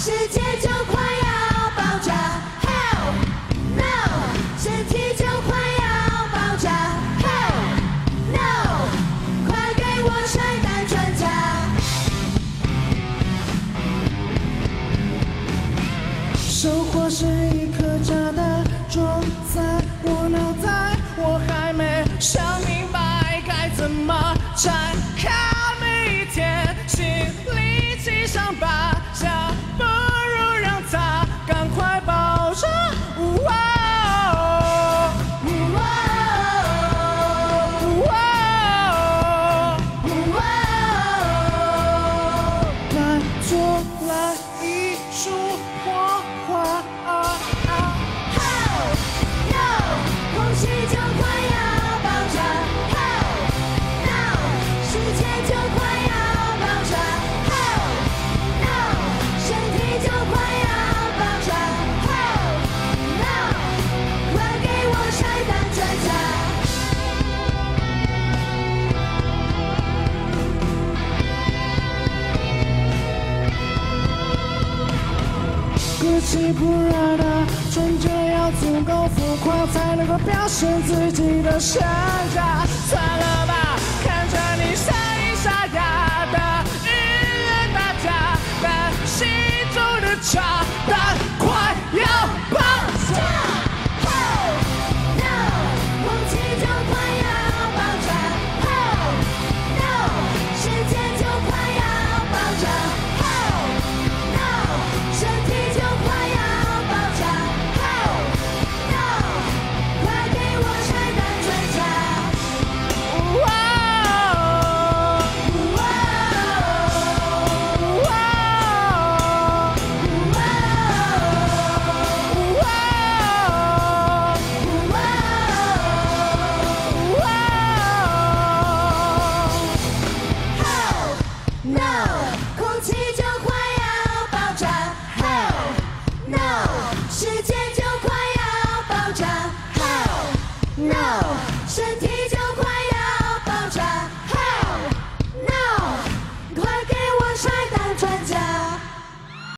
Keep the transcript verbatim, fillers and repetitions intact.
世界就快要爆炸 ，Hell no， 身体就快要爆炸 ，Hell no， 快给我拆弹专家。 生活是一颗炸弹，装在我脑袋，我还没想明白该怎么展开每一天，心里积伤疤，想不如让它赶快爆炸。哇哦哇哦哇哦，来做来一束火花。 Hell no， 空气就快要爆炸 ，Hell no， 世界就快要爆炸 ，Hell no， 身体就快要爆炸 ，Hell no， 快给我拆弹专家。 歌气不热的纯洁要足够浮夸，才能够表现自己的身价。算了吧，看着你沙咿沙哑的音乐大家，但心中的茶。